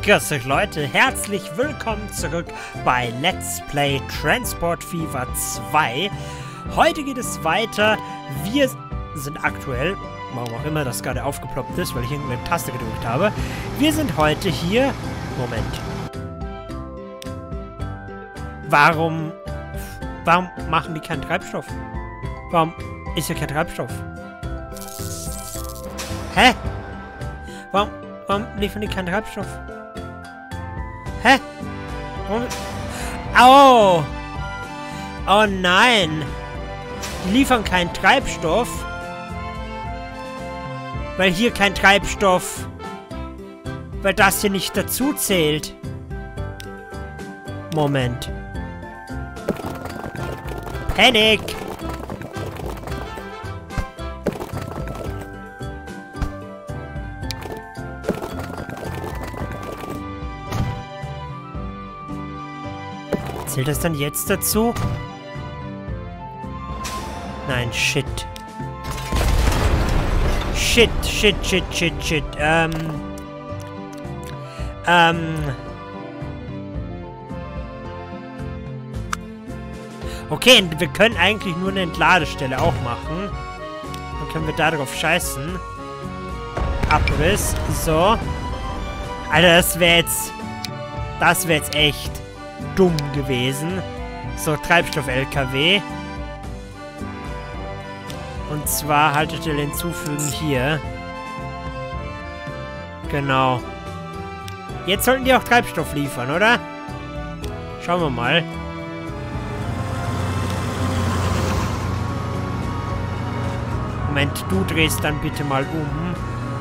Grüß euch Leute, herzlich willkommen zurück bei Let's Play Transport Fever 2. Heute geht es weiter. Wir sind aktuell, warum auch immer das gerade aufgeploppt ist, weil ich irgendeine Taste gedrückt habe. Wir sind heute hier... Moment. Warum machen die keinen Treibstoff? Warum ist hier kein Treibstoff? Hä? Warum liefern die keinen Treibstoff? Hä? Warum? Oh! Oh nein! Die liefern keinen Treibstoff. Weil hier kein Treibstoff... Weil das hier nicht dazu zählt. Moment. Panik! Zählt das dann jetzt dazu? Nein, shit. Shit. Okay, wir können eigentlich nur eine Entladestelle auch machen. Dann können wir da drauf scheißen. Abriss. So. Alter, das wäre jetzt echt dumm gewesen. So, Treibstoff-LKW. Und zwar Haltestelle hinzufügen hier. Genau. Jetzt sollten die auch Treibstoff liefern, oder? Schauen wir mal. Moment, du drehst dann bitte mal um.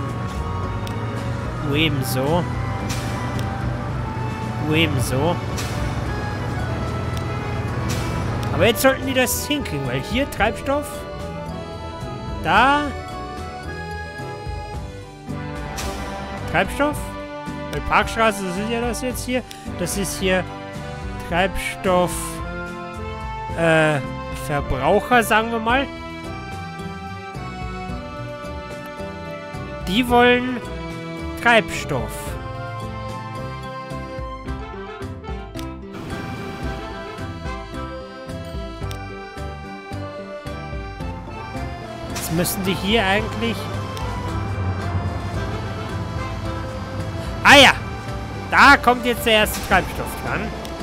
Du ebenso. Du ebenso. Aber jetzt sollten die das hinkriegen, weil hier Treibstoff. Da. Treibstoff. Weil Parkstraße, das ist ja das jetzt hier. Das ist hier Treibstoff. Verbraucher, sagen wir mal. Die wollen Treibstoff. Jetzt müssen die hier eigentlich... Ah ja! Da kommt jetzt der erste Treibstoff dran.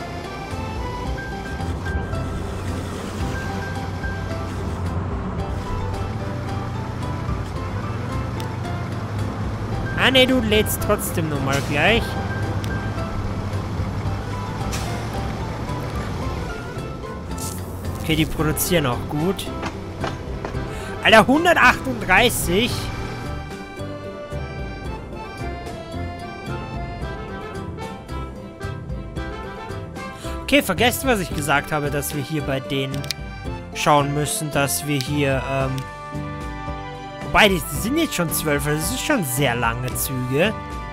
Ah ne, du lädst trotzdem nochmal gleich. Okay, die produzieren auch gut. Alter, 138. Okay, vergesst, was ich gesagt habe, dass wir hier bei denen schauen müssen, dass wir hier, wobei, die sind jetzt schon 12, also das ist schon sehr lange Züge.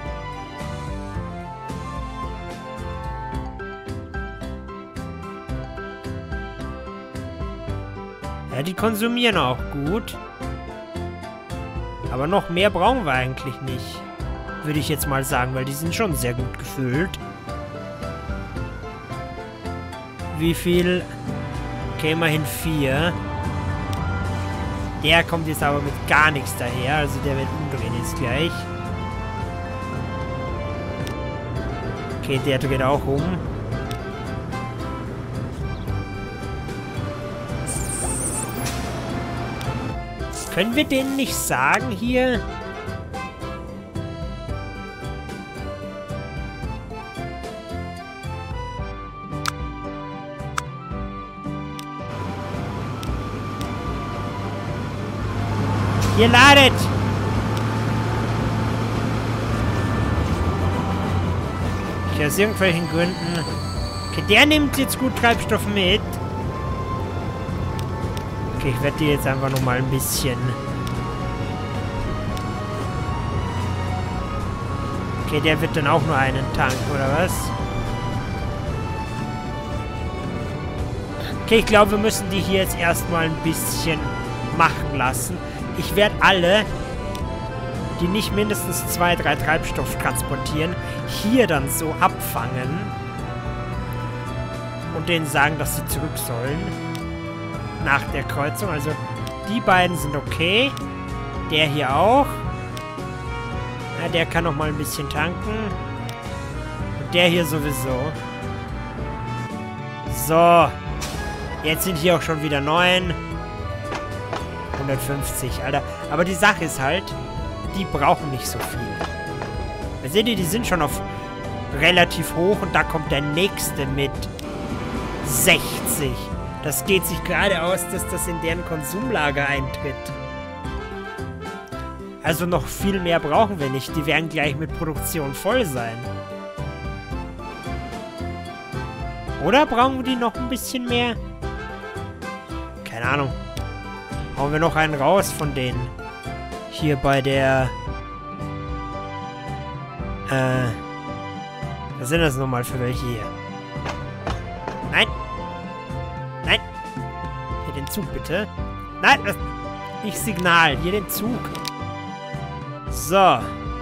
Ja, die konsumieren auch gut. Aber noch mehr brauchen wir eigentlich nicht. Würde ich jetzt mal sagen, weil die sind schon sehr gut gefüllt. Wie viel? Okay, immerhin 4. Der kommt jetzt aber mit gar nichts daher. Also der wird umdrehen jetzt gleich. Okay, der dreht auch um. Können wir denen nicht sagen hier? Ihr ladet! Okay, aus irgendwelchen Gründen... Okay, der nimmt jetzt gut Treibstoff mit. Okay, ich werde die jetzt einfach nochmal ein bisschen... Okay, der wird dann auch nur einen Tank, oder was? Okay, ich glaube, wir müssen die hier jetzt erstmal ein bisschen machen lassen. Ich werde alle die nicht mindestens 2, 3 Treibstoff transportieren, hier dann so abfangen und denen sagen, dass sie zurück sollen nach der Kreuzung. Also die beiden sind okay. Der hier auch. Ja, der kann noch mal ein bisschen tanken. Und der hier sowieso. So. Jetzt sind hier auch schon wieder 9. 150, Alter. Aber die Sache ist halt, die brauchen nicht so viel. Seht ihr, die sind schon auf relativ hoch und da kommt der nächste mit 60. Das geht sich gerade aus, dass das in deren Konsumlager eintritt. Also noch viel mehr brauchen wir nicht. Die werden gleich mit Produktion voll sein. Oder brauchen wir die noch ein bisschen mehr? Keine Ahnung. Hauen wir noch einen raus von denen. Hier bei der... Was sind das nochmal für welche hier? Nein! Nein! Hier den Zug, bitte. Nein! Das nicht Signal. Hier den Zug. So.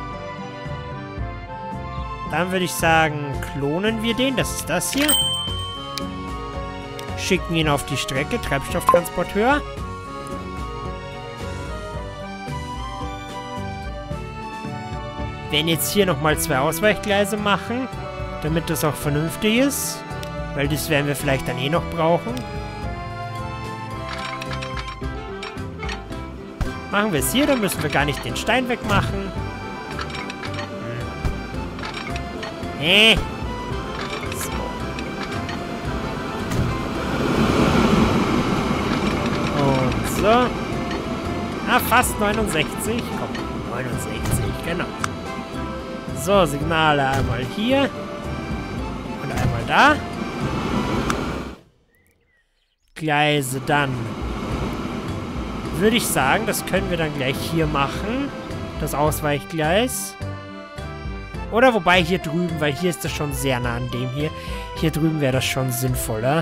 Dann würde ich sagen, klonen wir den. Das ist das hier. Schicken ihn auf die Strecke. Treibstofftransporteur. Wir werden jetzt hier nochmal 2 Ausweichgleise machen, damit das auch vernünftig ist. Weil das werden wir vielleicht dann eh noch brauchen. Machen wir es hier, dann müssen wir gar nicht den Stein wegmachen. So. Und so. Ah, fast 69. Komm, 69, genau. So, Signale einmal hier. Und einmal da. Gleise dann. Würde ich sagen, das können wir dann gleich hier machen. Das Ausweichgleis. Oder wobei hier drüben, weil hier ist das schon sehr nah an dem hier. Hier drüben wäre das schon sinnvoller.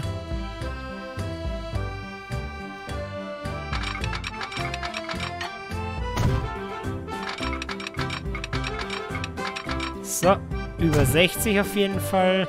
So, über 60 auf jeden Fall.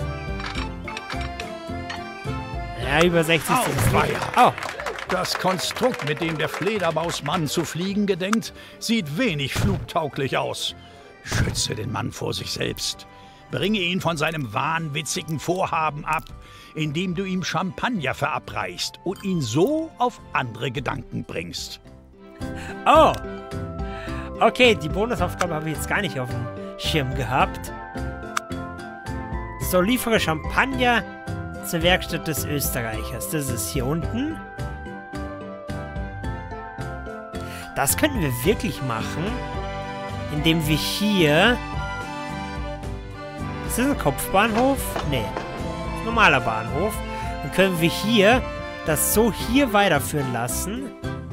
Ja, über 60 sind es nicht. Oh. Das Konstrukt, mit dem der Fledermausmann zu fliegen gedenkt, sieht wenig flugtauglich aus. Schütze den Mann vor sich selbst. Bringe ihn von seinem wahnwitzigen Vorhaben ab, indem du ihm Champagner verabreichst und ihn so auf andere Gedanken bringst. Oh! Okay, die Bonusaufgabe habe ich jetzt gar nicht auf dem Schirm gehabt. So, liefere Champagner zur Werkstatt des Österreichers. Das ist hier unten. Das könnten wir wirklich machen, indem wir hier... Ist das ein Kopfbahnhof? Nee. Ein normaler Bahnhof. Dann können wir hier das so hier weiterführen lassen.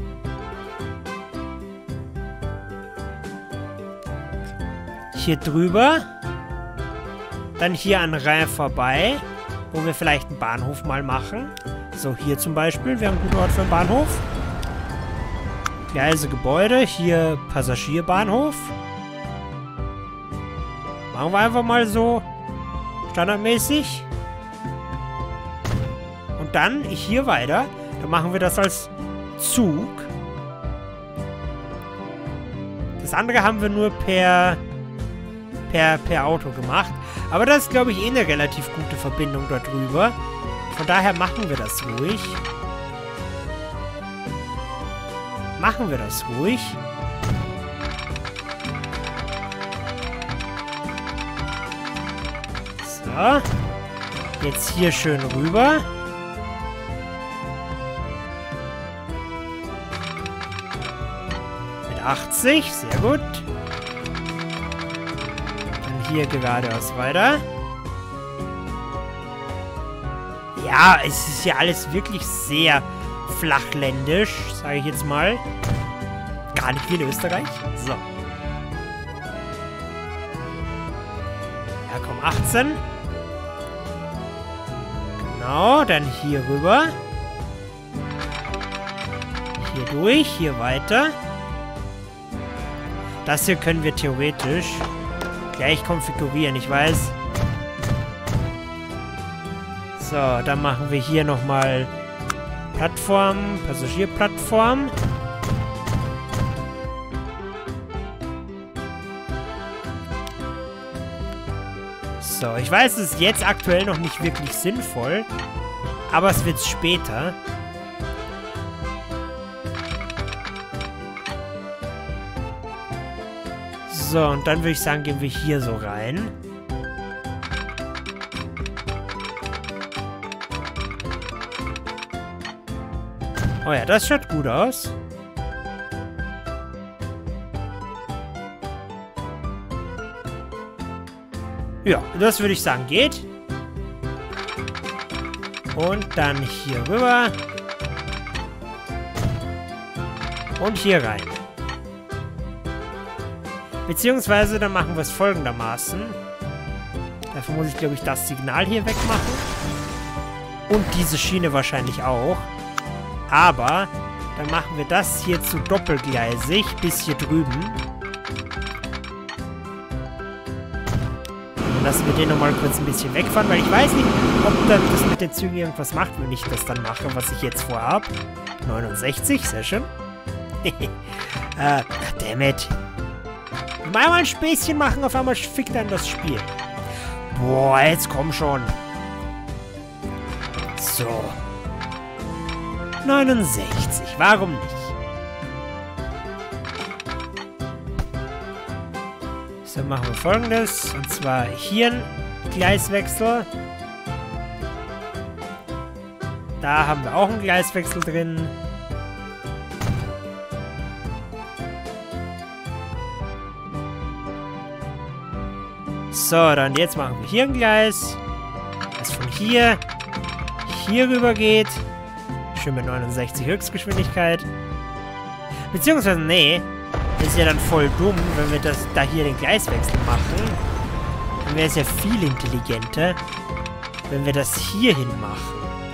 Hier drüber. Dann hier an Rhein vorbei, wo wir vielleicht einen Bahnhof mal machen. So, hier zum Beispiel wäre ein guter Ort für einen Bahnhof. Gleise, Gebäude. Hier Passagierbahnhof. Machen wir einfach mal so standardmäßig. Und dann hier weiter. Dann machen wir das als Zug. Das andere haben wir nur per Auto gemacht. Aber das ist, glaube ich, eh eine relativ gute Verbindung dort drüber. Von daher machen wir das ruhig. Machen wir das ruhig. So. Jetzt hier schön rüber. Mit 80. Sehr gut. Dann hier geradeaus weiter. Ja, es ist ja alles wirklich sehr flachländisch, sage ich jetzt mal. Gar nicht wie in Österreich. So. Ja, komm, 18. Genau, dann hier rüber. Hier durch, hier weiter. Das hier können wir theoretisch gleich konfigurieren, ich weiß. So, dann machen wir hier nochmal Plattform, Passagierplattform. So, ich weiß, es ist jetzt aktuell noch nicht wirklich sinnvoll, aber es wird später. So, und dann würde ich sagen, gehen wir hier so rein. Oh ja, das schaut gut aus. Ja, das würde ich sagen, geht. Und dann hier rüber. Und hier rein. Beziehungsweise, dann machen wir es folgendermaßen. Dafür muss ich, glaube ich, das Signal hier wegmachen. Und diese Schiene wahrscheinlich auch. Aber dann machen wir das hier zu doppelgleisig bis hier drüben. Und lassen wir den nochmal kurz ein bisschen wegfahren, weil ich weiß nicht, ob dann das mit den Zügen irgendwas macht, wenn ich das dann mache, was ich jetzt vorhabe. 69, sehr schön. Dammit. Mal ein Späßchen machen, auf einmal fickt dann das Spiel. Boah, jetzt komm schon. So. 69, warum nicht? So, machen wir Folgendes. Und zwar hier ein Gleiswechsel. Da haben wir auch einen Gleiswechsel drin. So, dann jetzt machen wir hier ein Gleis, das von hier rüber geht. Schön mit 69 Höchstgeschwindigkeit. Beziehungsweise, nee, das ist ja dann voll dumm, wenn wir da hier den Gleiswechsel machen. Dann wäre es ja viel intelligenter, wenn wir das hierhin machen.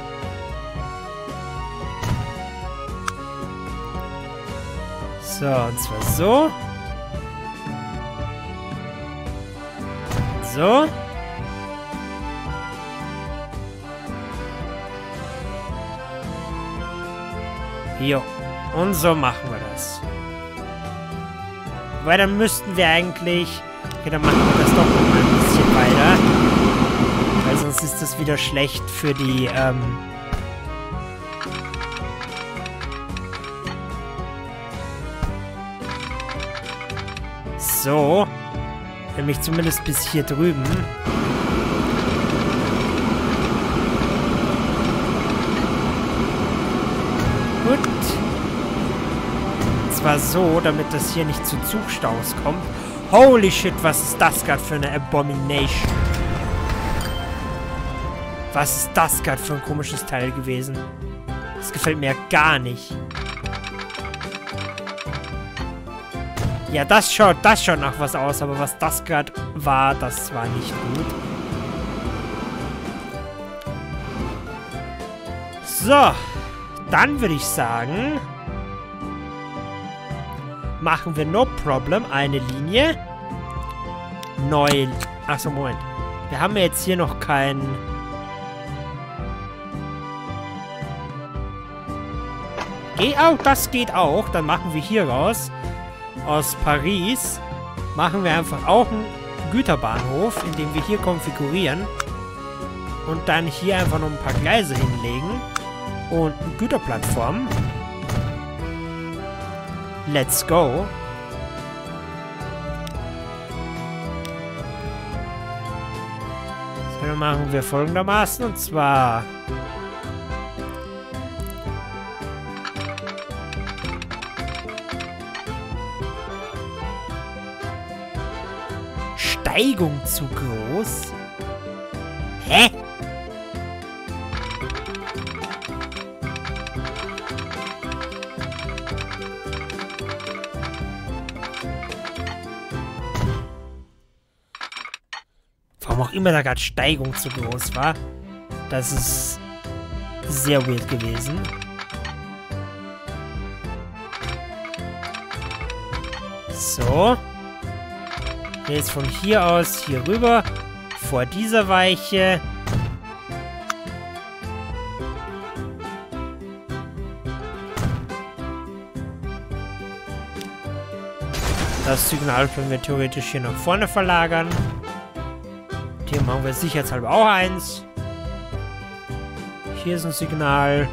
So, und zwar so. So. Jo. Und so machen wir das. Weil dann müssten wir eigentlich... Okay, dann machen wir das doch noch mal ein bisschen weiter. Weil sonst ist das wieder schlecht für die, So. Nämlich zumindest bis hier drüben. Gut. Und zwar so, damit das hier nicht zu Zugstaus kommt. Holy shit, was ist das gerade für eine Abomination? Was ist das gerade für ein komisches Teil gewesen? Das gefällt mir ja gar nicht. Ja, das schaut nach was aus, aber was das gerade war, das war nicht gut. So, dann würde ich sagen, machen wir no problem eine Linie. Neu. Achso, Moment. Wir haben ja jetzt hier noch kein... Das geht auch. Dann machen wir hier raus. Aus Paris machen wir einfach auch einen Güterbahnhof, indem wir hier konfigurieren und dann hier einfach noch ein paar Gleise hinlegen und eine Güterplattform. Let's go. So, dann machen wir folgendermaßen, und zwar... Steigung zu groß? Hä? Warum auch immer da gerade Steigung zu groß war. Das ist sehr weird gewesen. So. Jetzt von hier aus hier rüber. Vor dieser Weiche. Das Signal können wir theoretisch hier nach vorne verlagern. Hier machen wir sicherheitshalber auch eins. Hier ist ein Signal.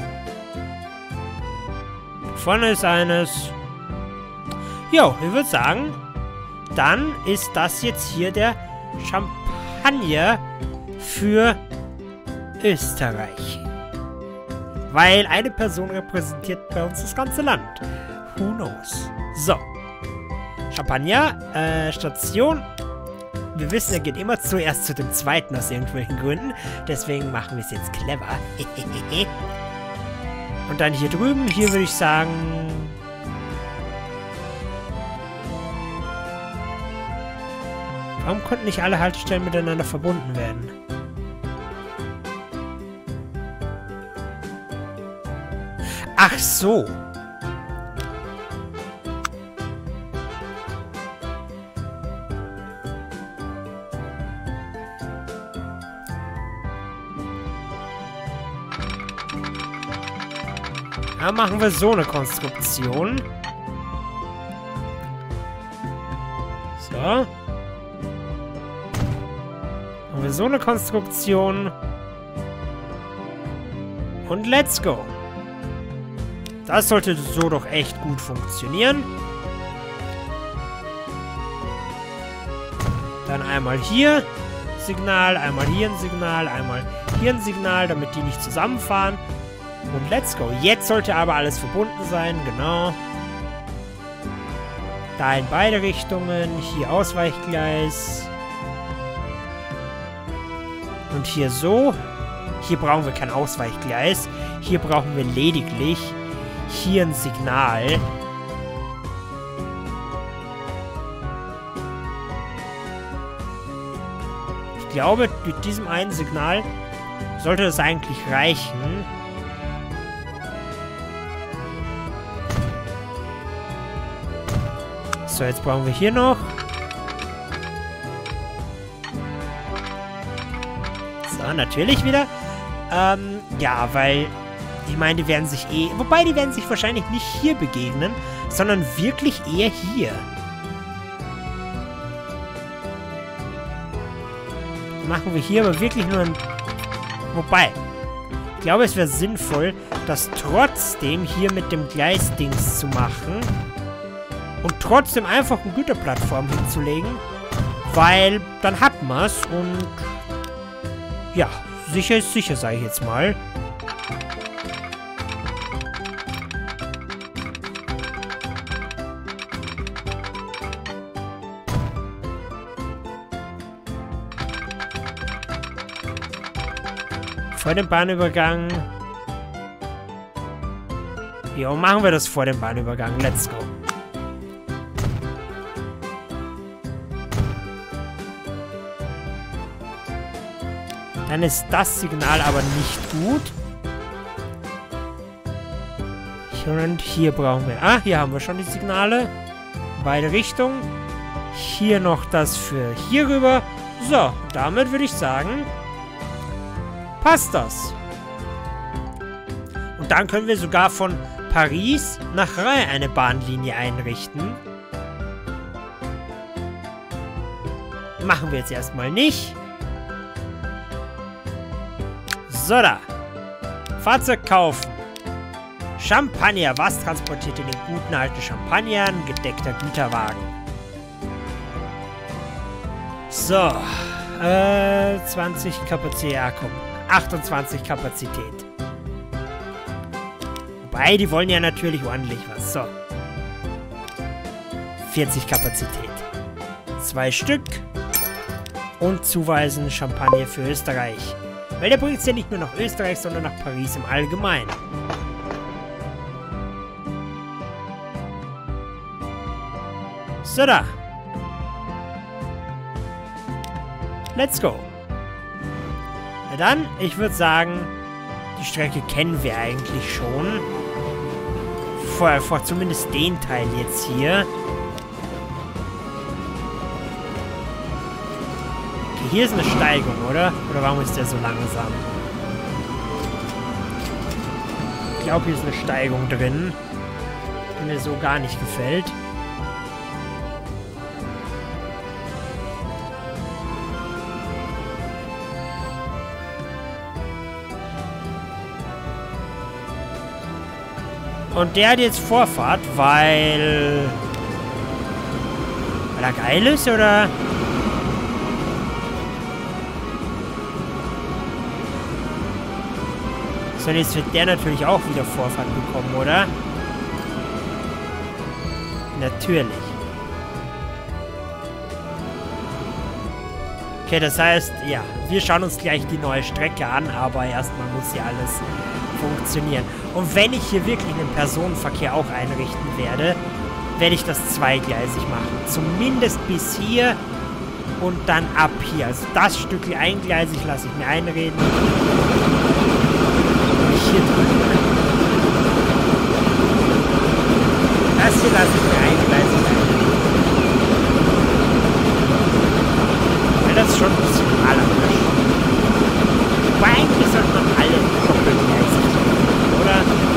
Vorne ist eines. Jo, ich würde sagen, dann ist das jetzt hier der Champagner für Österreich. Weil eine Person repräsentiert bei uns das ganze Land. Who knows? So. Champagner, Station. Wir wissen, er geht immer zuerst zu dem zweiten aus irgendwelchen Gründen. Deswegen machen wir es jetzt clever. Und dann hier drüben, hier würde ich sagen... Warum konnten nicht alle Haltestellen miteinander verbunden werden? Ach so. Da machen wir so eine Konstruktion. So. Machen wir so eine Konstruktion. Und let's go. Das sollte so doch echt gut funktionieren. Dann einmal hier Signal, einmal hier ein Signal, einmal hier ein Signal, damit die nicht zusammenfahren. Und let's go. Jetzt sollte aber alles verbunden sein, genau. Da in beide Richtungen. Hier Ausweichgleis. Und hier so. Hier brauchen wir kein Ausweichgleis. Hier brauchen wir lediglich hier ein Signal. Ich glaube, mit diesem einen Signal sollte das eigentlich reichen. So, jetzt brauchen wir hier noch. So, natürlich wieder. Ja, weil... Ich meine, die werden sich eh... Wobei, die werden sich wahrscheinlich nicht hier begegnen, sondern wirklich eher hier. Machen wir hier aber wirklich nur ein... Wobei, ich glaube, es wäre sinnvoll, das trotzdem hier mit dem Gleisdings zu machen. Und trotzdem einfach eine Güterplattform hinzulegen. Weil dann hat man es und... Ja, sicher ist sicher, sage ich jetzt mal. Vor dem Bahnübergang. Ja, machen wir das vor dem Bahnübergang. Let's go. Dann ist das Signal aber nicht gut. Und hier brauchen wir... Ah, hier haben wir schon die Signale. Beide Richtungen. Hier noch das für hier rüber. So, damit würde ich sagen... Passt das. Und dann können wir sogar von Paris nach Rhein eine Bahnlinie einrichten. Machen wir jetzt erstmal nicht. So, da. Fahrzeug kaufen. Champagner. Was transportiert in den guten alten Champagner? Ein gedeckter Güterwagen. So. 20 Kapazität. Ja, komm. 28 Kapazität. Wobei, die wollen ja natürlich ordentlich was. So. 40 Kapazität. 2 Stück. Und zuweisen Champagner für Österreich. Weil der bringt es ja nicht nur nach Österreich, sondern nach Paris im Allgemeinen. So, da. Let's go. Na dann, ich würde sagen, die Strecke kennen wir eigentlich schon. Vor zumindest den Teil jetzt hier. hier ist eine Steigung, oder? Oder warum ist der so langsam? Ich glaube, hier ist eine Steigung drin, die mir so gar nicht gefällt. Und der hat jetzt Vorfahrt, weil er geil ist, oder? So, jetzt wird der natürlich auch wieder Vorfahrt bekommen, oder? Natürlich. Okay, das heißt, ja, wir schauen uns gleich die neue Strecke an, aber erstmal muss hier alles funktionieren. Und wenn ich hier wirklich einen Personenverkehr auch einrichten werde, werde ich das zweigleisig machen. Zumindest bis hier und dann ab hier. Also das Stückchen eingleisig lasse ich mir einreden. Hier drüben. Das hier lasse ich mir eingleisig einreden. Weil das schon ein bisschen malerisch. Aber eigentlich sollte man alle doppelgleisig machen, oder?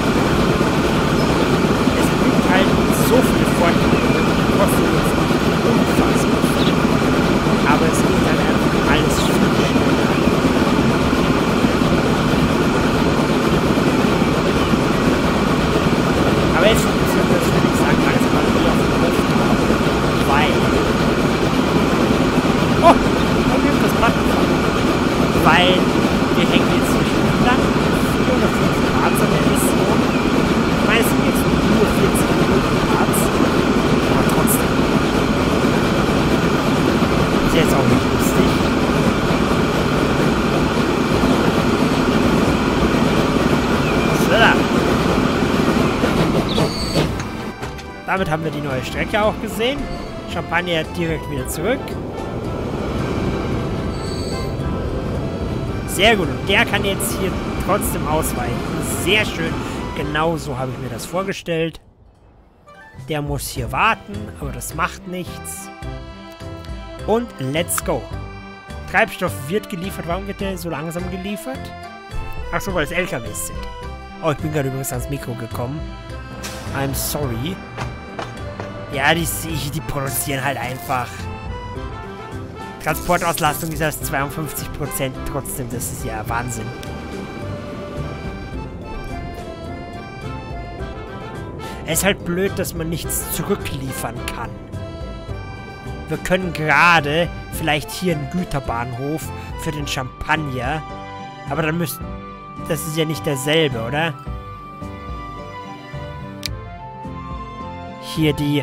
Es gibt halt so viele Vorteile, kostet uns nicht unfassbar viel. Aber es geht halt einfach alles viel schneller. Aber jetzt funktioniert das, würde ich sagen, alles mal hier auf dem Hof haben, weil... Oh! Da gibt das Button. Weil wir hängen jetzt hier schon lang. 4 oder 5 Grad an der Mission. Ich meine, es sind jetzt nur 40 Minuten Grad. Aber trotzdem. Ist jetzt auch nicht lustig. So. Damit haben wir die neue Strecke auch gesehen. Champagner direkt wieder zurück. Sehr gut. Und der kann jetzt hier trotzdem ausweichen. Sehr schön. Genau so habe ich mir das vorgestellt. Der muss hier warten, aber das macht nichts. Und let's go. Treibstoff wird geliefert. Warum wird der so langsam geliefert? Ach so, weil es LKWs sind. Oh, ich bin gerade übrigens ans Mikro gekommen. I'm sorry. Ja, die produzieren halt einfach. Transportauslastung ist erst 52%. Trotzdem, das ist ja Wahnsinn. Es ist halt blöd, dass man nichts zurückliefern kann. Wir können gerade vielleicht hier einen Güterbahnhof für den Champagner. Aber dann müssten... Das ist ja nicht derselbe, oder? Hier die,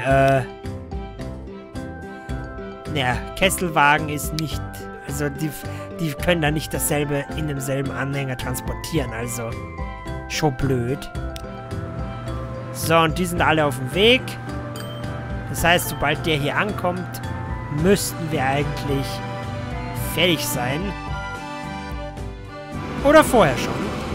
ja, Kesselwagen ist nicht... Also, die können da nicht dasselbe in demselben Anhänger transportieren. Also, schon blöd. So, und die sind alle auf dem Weg. Das heißt, sobald der hier ankommt, müssten wir eigentlich fertig sein. Oder vorher schon.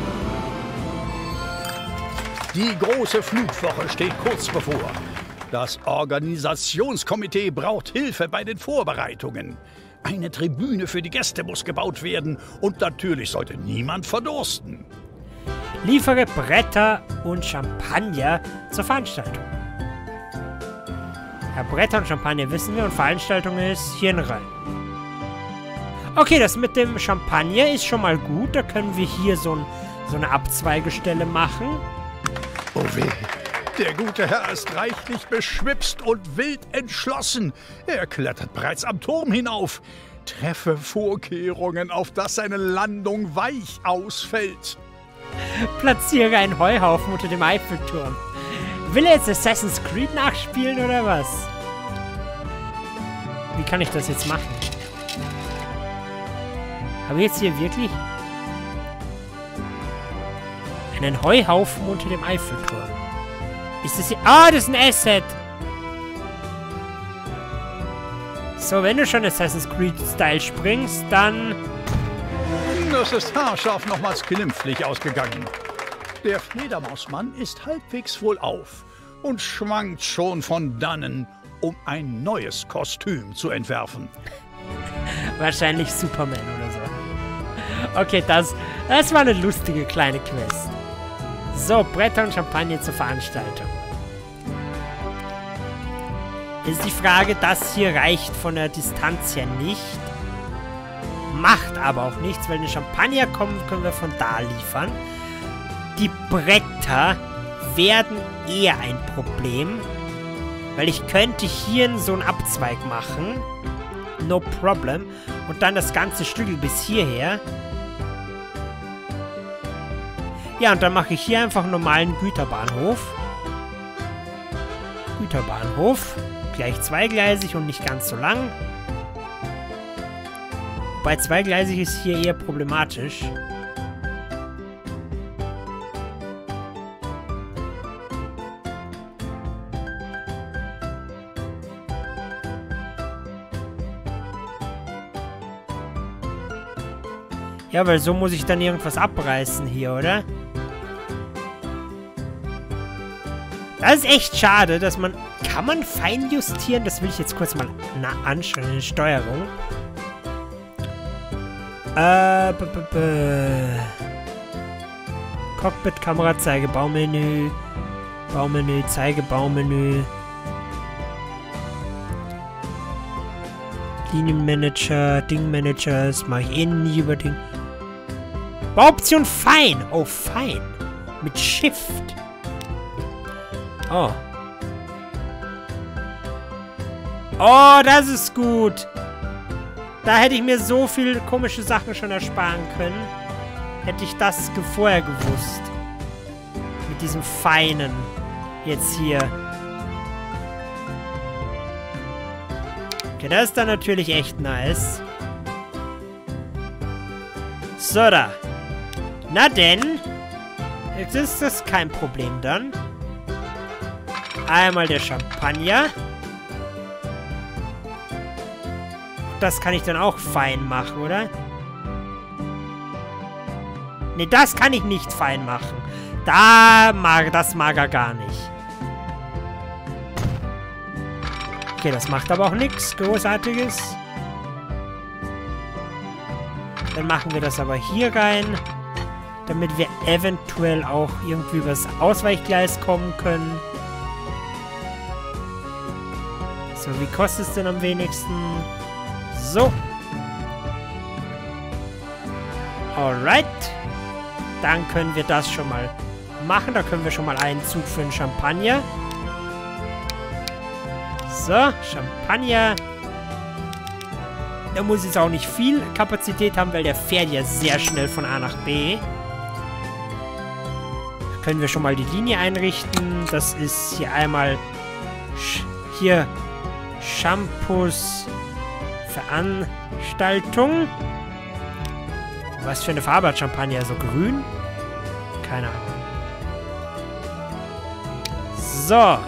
Die große Flugwoche steht kurz bevor. Das Organisationskomitee braucht Hilfe bei den Vorbereitungen. Eine Tribüne für die Gäste muss gebaut werden und natürlich sollte niemand verdursten. Liefere Bretter und Champagner zur Veranstaltung. Ja, Bretter und Champagner wissen wir und Veranstaltung ist hier in Rhein. Okay, das mit dem Champagner ist schon mal gut. Da können wir hier so eine Abzweigestelle machen. Oh weh, der gute Herr ist reichlich beschwipst und wild entschlossen. Er klettert bereits am Turm hinauf. Treffe Vorkehrungen, auf dass seine Landung weich ausfällt. Platziere einen Heuhaufen unter dem Eiffelturm. Will er jetzt Assassin's Creed nachspielen oder was? Wie kann ich das jetzt machen? Habe ich jetzt hier wirklich einen Heuhaufen unter dem Eiffelturm? Ist das hier... Ah, das ist ein Asset! So, wenn du schon Assassin's Creed-Style springst, dann... Das ist haarscharf nochmals glimpflich ausgegangen. Der Fledermausmann ist halbwegs wohlauf und schwankt schon von dannen, um ein neues Kostüm zu entwerfen. Wahrscheinlich Superman oder so. Okay, das war eine lustige kleine Quest. So, Bretter und Champagner zur Veranstaltung. Ist die Frage, das hier reicht von der Distanz her nicht. Macht aber auch nichts, weil eine Champagner können wir von da liefern. Die Bretter werden eher ein Problem, weil ich könnte hier so einen Abzweig machen. No problem. Und dann das ganze Stück bis hierher. Ja, und dann mache ich hier einfach einen normalen Güterbahnhof. Gleich zweigleisig und nicht ganz so lang. Bei zweigleisig ist hier eher problematisch. Ja, weil so muss ich dann irgendwas abreißen hier, oder? Das ist echt schade, dass man... Kann man fein justieren? Das will ich jetzt kurz mal anschauen in der Steuerung. Cockpit, Kamera, Zeige, Baumenü. Baumenü, Zeige, Baumenü. Linienmanager, Dingmanager, das mache ich eh nie über Ding. Bauoption fein. Oh, fein. Mit Shift. Oh. Oh, das ist gut. Da hätte ich mir so viele komische Sachen schon ersparen können. Hätte ich das vorher gewusst. Mit diesem Feinen. Jetzt hier. Okay, das ist dann natürlich echt nice. So, da. Na denn. Jetzt ist das kein Problem dann. Einmal der Champagner. Das kann ich dann auch fein machen, oder? Ne, das kann ich nicht fein machen. Das mag er gar nicht. Okay, das macht aber auch nichts Großartiges. Dann machen wir das aber hier rein. Damit wir eventuell auch irgendwie über das Ausweichgleis kommen können. So, wie kostet es denn am wenigsten? So. Alright. Dann können wir das schon mal machen. Da können wir schon mal einen Zug für den Champagner. So, Champagner. Da muss jetzt auch nicht viel Kapazität haben, weil der fährt ja sehr schnell von A nach B. Da können wir schon mal die Linie einrichten. Das ist hier einmal hier Shampoos Veranstaltung. Was für eine Farbe hat Champagner? So grün? Keine Ahnung. So.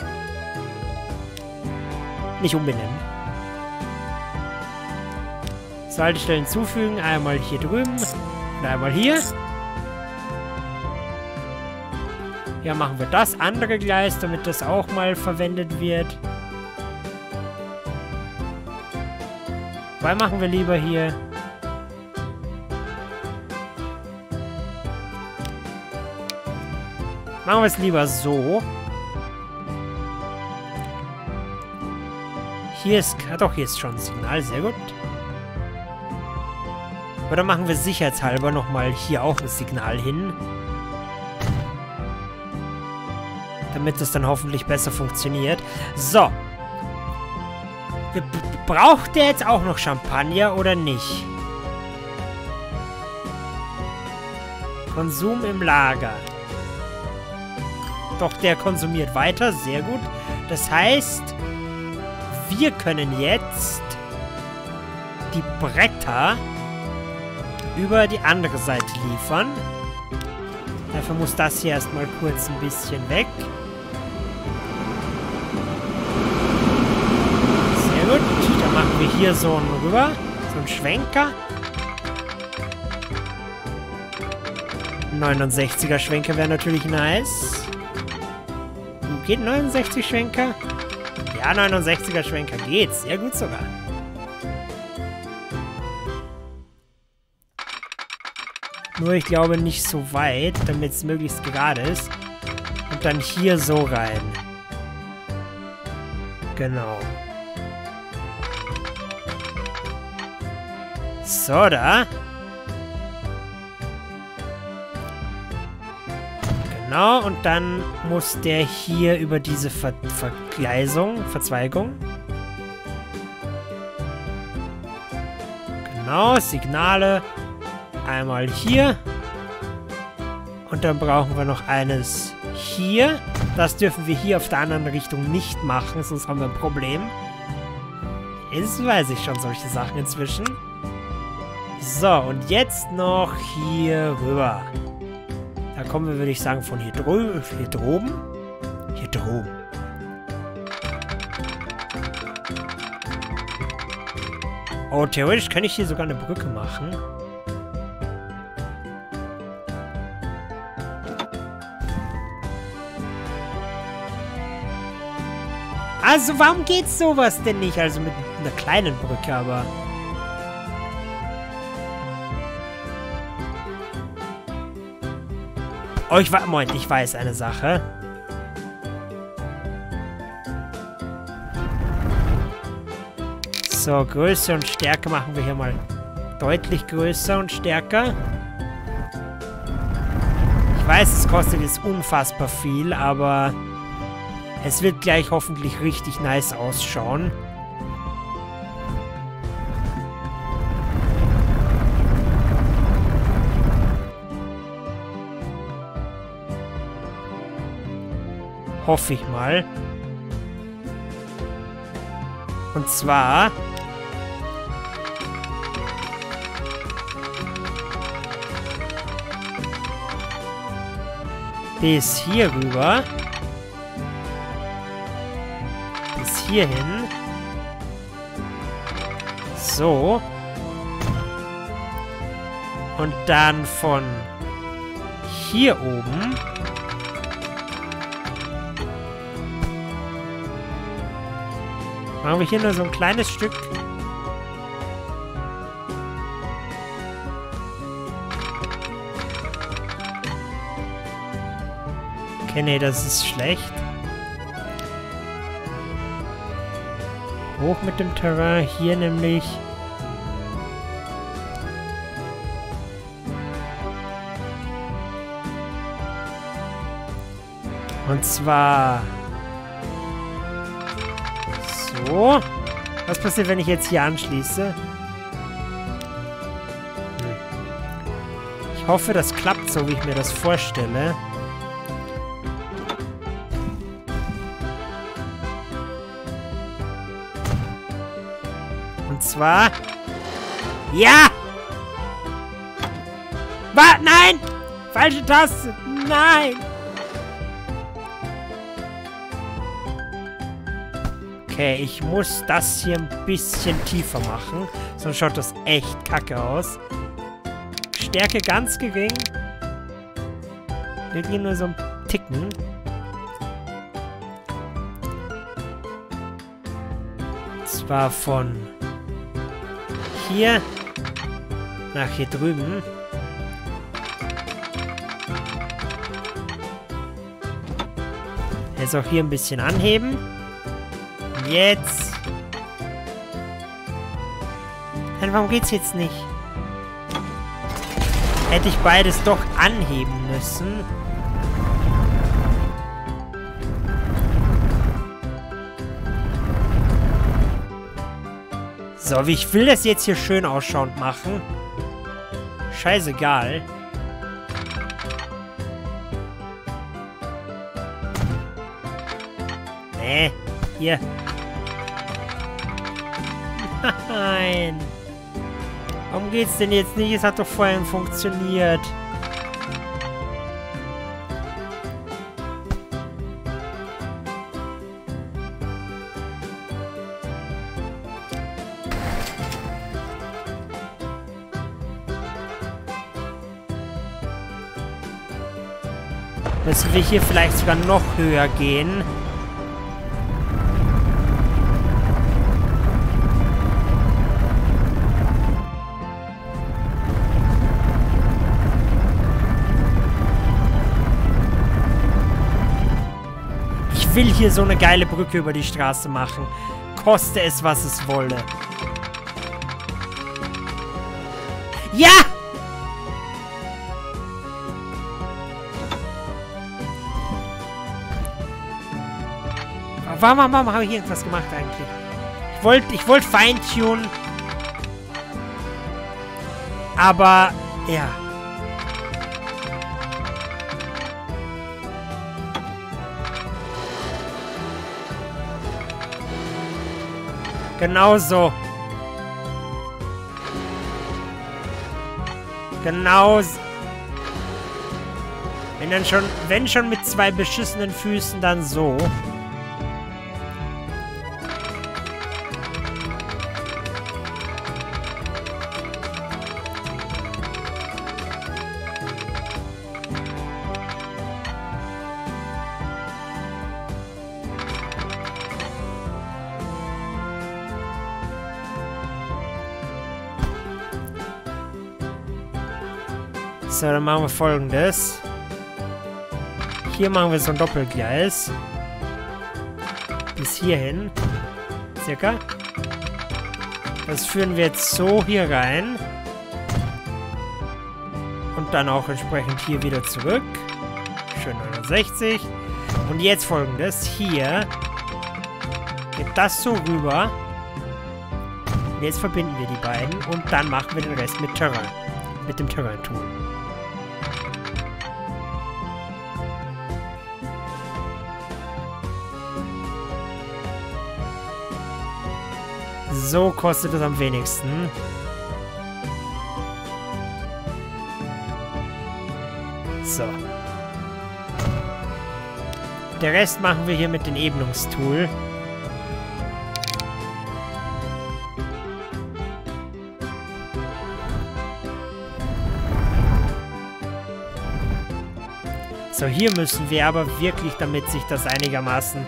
Nicht umbenennen. So, Haltestellen hinzufügen. Einmal hier drüben. Und einmal hier. Ja, machen wir das andere Gleis, damit das auch mal verwendet wird. Weil machen wir lieber hier. Machen wir es lieber so. Hier ist... Doch, hier ist schon ein Signal. Sehr gut. Oder machen wir sicherheitshalber nochmal hier auch ein Signal hin. Damit das dann hoffentlich besser funktioniert. So. Braucht der jetzt auch noch Champagner oder nicht? Konsum im Lager. Doch, der konsumiert weiter. Sehr gut. Das heißt, wir können jetzt die Bretter über die andere Seite liefern. Dafür muss das hier erstmal kurz ein bisschen weg. Sehr gut. Dann machen wir hier so einen rüber. So einen Schwenker. 69er Schwenker wäre natürlich nice. Geht 69 Schwenker? Ja, 69er Schwenker geht. Sehr gut sogar. Nur ich glaube nicht so weit, damit es möglichst gerade ist. Und dann hier so rein. Genau. So, da. Genau, und dann muss der hier über diese Verzweigung. Genau, Signale. Einmal hier. Und dann brauchen wir noch eines hier. Das dürfen wir hier auf der anderen Richtung nicht machen, sonst haben wir ein Problem. Jetzt weiß ich schon solche Sachen inzwischen. So, und jetzt noch hier rüber. Da kommen wir, würde ich sagen, von hier droben. Hier droben. Oh, theoretisch kann ich hier sogar eine Brücke machen. Also, warum geht sowas denn nicht? Also mit einer kleinen Brücke, aber... Oh, ich weiß eine Sache. So, Größe und Stärke machen wir hier mal deutlich größer und stärker. Ich weiß, es kostet jetzt unfassbar viel, aber es wird gleich hoffentlich richtig nice ausschauen. Hoffe ich mal. Und zwar... bis hier rüber. Bis hierhin. So. Und dann von hier oben... machen wir hier nur so ein kleines Stück. Okay, nee, das ist schlecht. Hoch mit dem Terrain. Hier nämlich. Und zwar... so. Was passiert, wenn ich jetzt hier anschließe? Ich hoffe, das klappt so, wie ich mir das vorstelle. Und zwar... ja! Nein! Falsche Taste! Nein! Okay, ich muss das hier ein bisschen tiefer machen. Sonst schaut das echt kacke aus. Stärke ganz gering. Wirklich nur so ein Ticken. Und zwar von hier nach hier drüben. Jetzt auch hier ein bisschen anheben. Jetzt. Dann warum geht's jetzt nicht? Hätte ich beides doch anheben müssen. So, wie ich will das jetzt hier schön ausschauend machen. Scheißegal. Nee, hier. Nein. Warum geht's denn jetzt nicht? Es hat doch vorhin funktioniert. Müssen wir hier vielleicht sogar noch höher gehen? will hier so eine geile Brücke über die Straße machen. Koste es, was es wolle. Ja! Warum habe ich irgendwas gemacht eigentlich? Ich wollte feintunen. Aber, ja. Genau so. Genau so. Wenn schon mit 2 beschissenen Füßen, dann so. So, dann machen wir Folgendes. Hier machen wir so ein Doppelgleis. Bis hierhin. Circa. Das führen wir jetzt so hier rein. Und dann auch entsprechend hier wieder zurück. Schön 69. Und jetzt Folgendes. Hier geht das so rüber. Und jetzt verbinden wir die beiden. Und dann machen wir den Rest mit Terrain. Mit dem Terrain-Tool. So kostet es am wenigsten. So. Der Rest machen wir hier mit dem Ebnungstool. So, hier müssen wir aber wirklich, damit das einigermaßen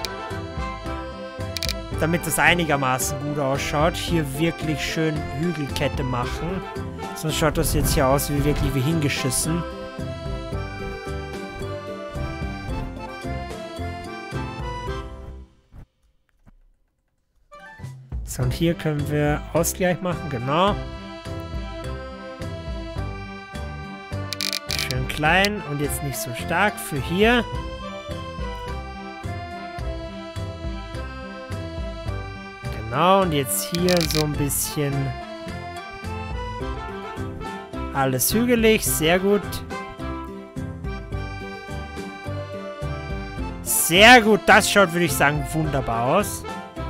gut ausschaut, hier wirklich schön Hügelkette machen. Sonst schaut das jetzt hier aus wie wirklich wie hingeschissen. So, und hier können wir Ausgleich machen, genau. Schön klein und jetzt nicht so stark für hier. Genau, und jetzt hier so ein bisschen alles hügelig, sehr gut. Sehr gut, das schaut, würde ich sagen, wunderbar aus.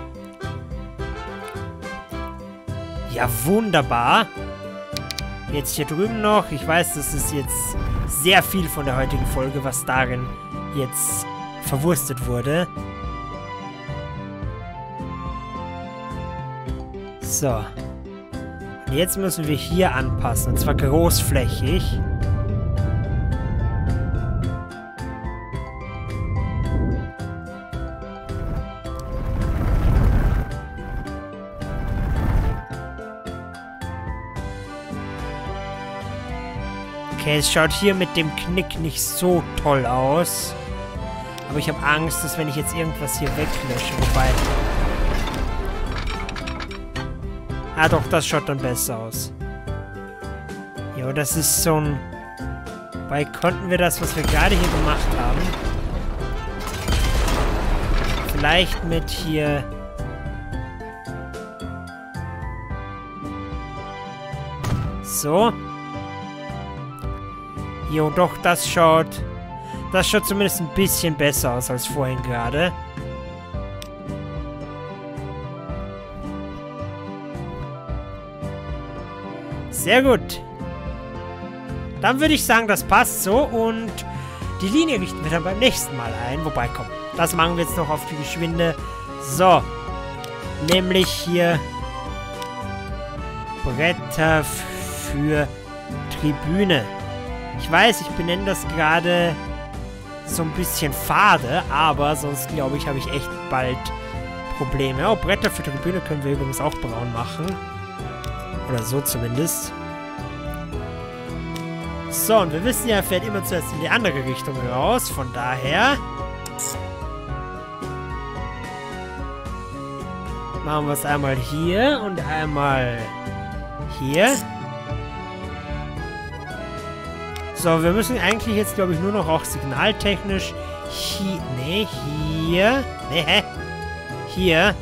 Ja, wunderbar. Jetzt hier drüben noch, ich weiß, das ist jetzt sehr viel von der heutigen Folge, was darin jetzt verwurstet wurde. So. Und jetzt müssen wir hier anpassen. Und zwar großflächig. Okay, es schaut hier mit dem Knick nicht so toll aus. Aber ich habe Angst, dass wenn ich jetzt irgendwas hier weglösche, wobei... Ah doch, das schaut dann besser aus. Jo, das ist so ein... Wobei konnten wir das, was wir gerade hier gemacht haben... Vielleicht mit hier... So. Jo, doch, das schaut... Das schaut zumindest ein bisschen besser aus als vorhin gerade. Sehr gut. Dann würde ich sagen, das passt so und die Linie richten wir dann beim nächsten Mal ein. Wobei, komm, das machen wir jetzt noch auf die Geschwinde. So. Nämlich hier Bretter für Tribüne. Ich weiß, ich benenne das gerade so ein bisschen fade, aber sonst glaube ich, habe ich echt bald Probleme. Oh, Bretter für Tribüne können wir übrigens auch braun machen. Oder so zumindest. So, und wir wissen ja, er fährt immer zuerst in die andere Richtung raus. Von daher Machen wir es einmal hier und einmal hier. So, wir müssen eigentlich jetzt, glaube ich, nur noch auch signaltechnisch hier. Nee, hier. Nee, hä? Hier.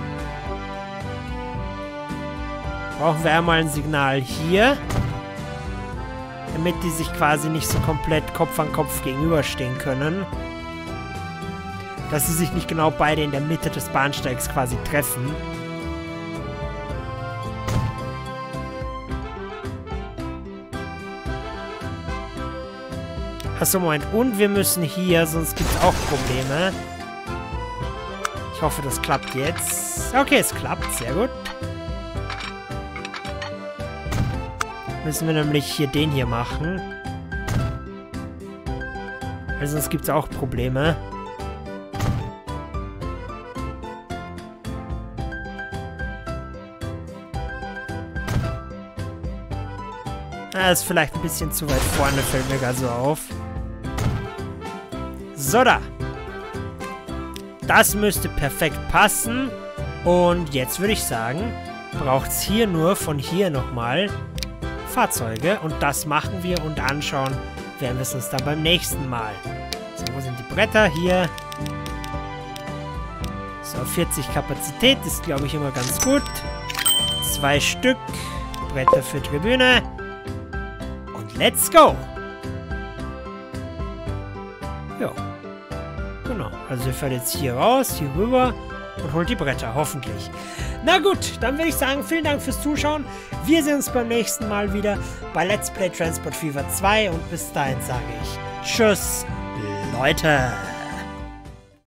Brauchen wir einmal ein Signal hier. Damit die sich quasi nicht so komplett Kopf an Kopf gegenüberstehen können. Dass sie sich nicht genau beide in der Mitte des Bahnsteigs quasi treffen. Achso, Moment. Und wir müssen hier, sonst gibt es auch Probleme. Ich hoffe, das klappt jetzt. Okay, es klappt. Sehr gut. Müssen wir nämlich hier den hier machen. Weil sonst gibt es auch Probleme. Das ist vielleicht ein bisschen zu weit vorne, fällt mir gerade so auf. So, da. Das müsste perfekt passen. Und jetzt würde ich sagen, braucht es hier nur von hier nochmal Fahrzeuge. Und das machen wir und anschauen werden wir es uns dann beim nächsten Mal. So, wo sind die Bretter? Hier. So, 40 Kapazität ist, glaube ich, immer ganz gut. 2 Stück. Bretter für Tribüne. Let's go! Ja. Genau. Also ihr fährt jetzt hier raus, hier rüber und holt die Bretter, hoffentlich. Na gut, dann würde ich sagen, vielen Dank fürs Zuschauen. Wir sehen uns beim nächsten Mal wieder bei Let's Play Transport Fever 2 und bis dahin sage ich Tschüss, Leute!